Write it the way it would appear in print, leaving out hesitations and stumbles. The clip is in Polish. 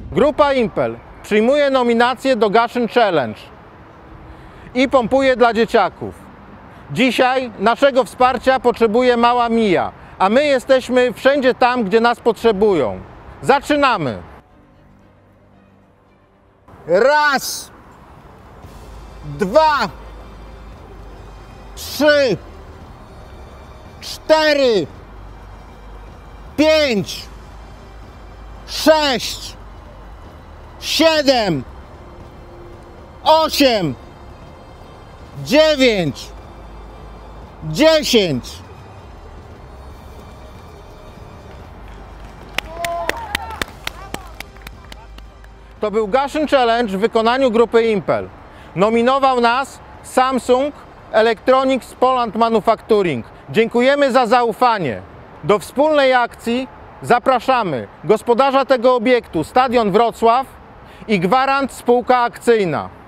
Grupa Impel przyjmuje nominację do Gaszyn Challenge i pompuje dla dzieciaków. Dzisiaj naszego wsparcia potrzebuje mała Mija, a my jesteśmy wszędzie tam, gdzie nas potrzebują. Zaczynamy! Raz, dwa, trzy, cztery, pięć, sześć, siedem, osiem, dziewięć, 10. To był Gaszyn Challenge w wykonaniu grupy Impel. Nominował nas Samsung Electronics Poland Manufacturing. Dziękujemy za zaufanie. Do wspólnej akcji zapraszamy gospodarza tego obiektu, Stadion Wrocław i Gwarant Spółka Akcyjna.